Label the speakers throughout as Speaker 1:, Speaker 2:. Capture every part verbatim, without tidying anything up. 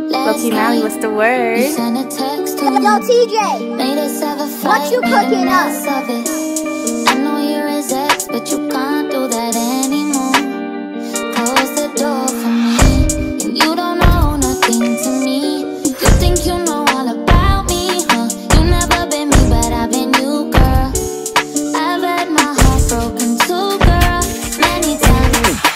Speaker 1: Lowkeymali, what's the word?
Speaker 2: You sent a text to me.
Speaker 3: Yo, T J,
Speaker 2: Made us have a fight,
Speaker 3: what you
Speaker 2: made a
Speaker 3: cooking up?
Speaker 2: mess of it. I know you're his ex, but you can't do that anymore. Close the door for me, and you don't know nothing to me. You think you know all about me, huh? You never been me, but I've been you, girl. I've had my heart broken too, girl, many times.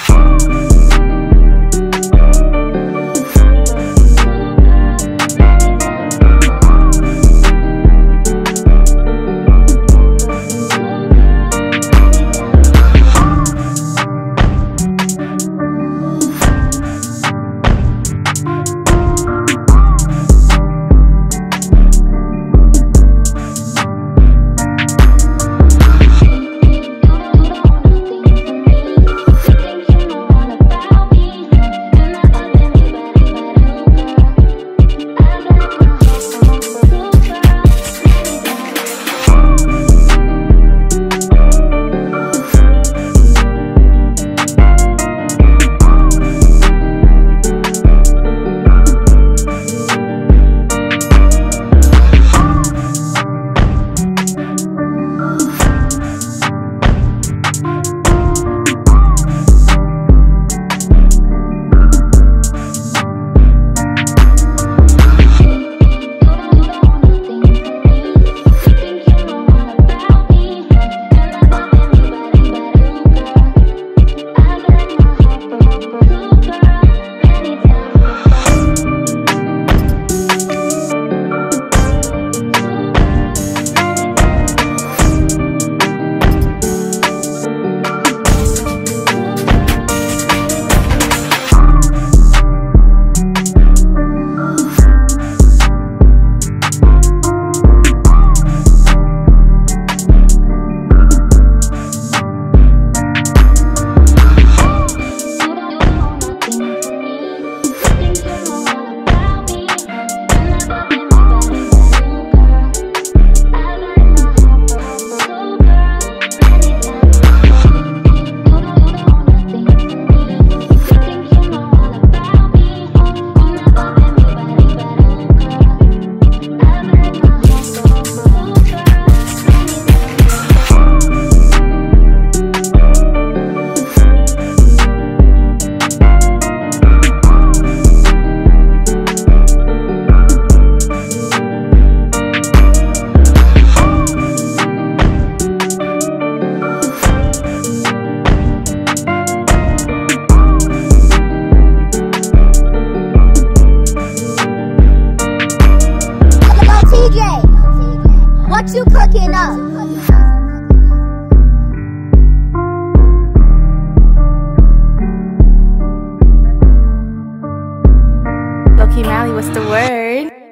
Speaker 3: What you cooking up?
Speaker 1: Lowkeymali, what's the word?